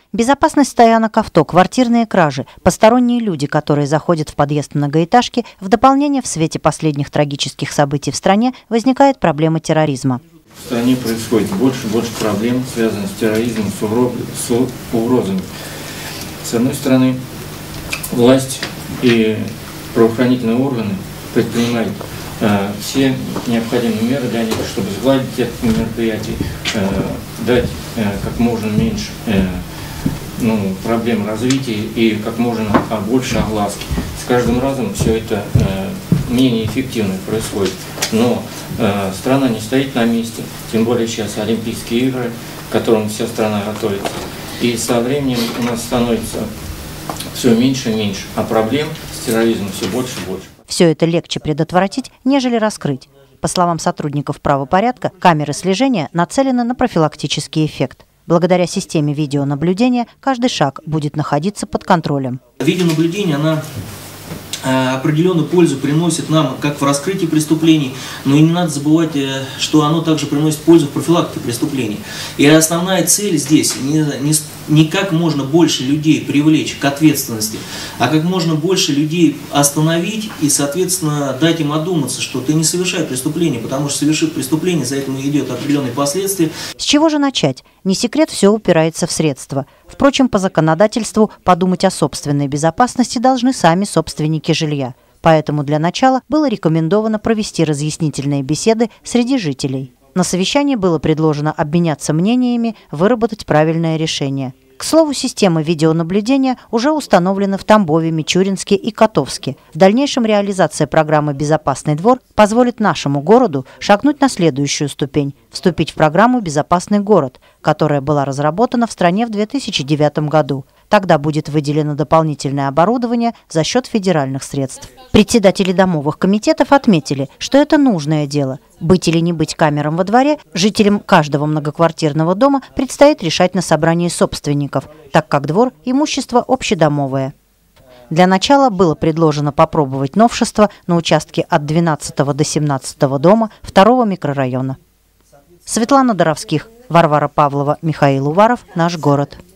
Безопасность стоянок авто, квартирные кражи, посторонние люди, которые заходят в подъезд многоэтажки, в дополнение в свете последних трагических событий в стране возникает проблема терроризма. В стране происходит больше и больше проблем, связанных с терроризмом, с угрозами. С одной стороны, власть и правоохранительные органы предпринимают все необходимые меры для них, чтобы сгладить это мероприятие, дать как можно меньше проблем развития и как можно больше огласки. С каждым разом все это менее эффективно происходит. Но страна не стоит на месте, тем более сейчас Олимпийские игры, к которым вся страна готовится. И со временем у нас становится все меньше и меньше, а проблем с терроризмом все больше и больше. Все это легче предотвратить, нежели раскрыть. По словам сотрудников правопорядка, камеры слежения нацелены на профилактический эффект. Благодаря системе видеонаблюдения каждый шаг будет находиться под контролем. Видеонаблюдение, она определенную пользу приносит нам как в раскрытии преступлений, но и не надо забывать, что оно также приносит пользу в профилактике преступлений. И основная цель здесь не как можно больше людей привлечь к ответственности, а как можно больше людей остановить и, соответственно, дать им одуматься, что ты не совершай преступление, потому что, совершив преступление, за этим идет определенные последствия. С чего же начать? Не секрет, все упирается в средства. Впрочем, по законодательству подумать о собственной безопасности должны сами собственники жилья. Поэтому для начала было рекомендовано провести разъяснительные беседы среди жителей. На совещании было предложено обменяться мнениями, выработать правильное решение. К слову, системы видеонаблюдения уже установлены в Тамбове, Мичуринске и Котовске. В дальнейшем реализация программы «Безопасный двор» позволит нашему городу шагнуть на следующую ступень – вступить в программу «Безопасный город», которая была разработана в стране в 2009 году. Тогда будет выделено дополнительное оборудование за счет федеральных средств. Председатели домовых комитетов отметили, что это нужное дело. Быть или не быть камерам во дворе жителям каждого многоквартирного дома предстоит решать на собрании собственников, так как двор – имущество общедомовое. Для начала было предложено попробовать новшество на участке от 12 до 17 дома 2-го микрорайона. Светлана Доровских, Варвара Павлова, Михаил Уваров. Наш город.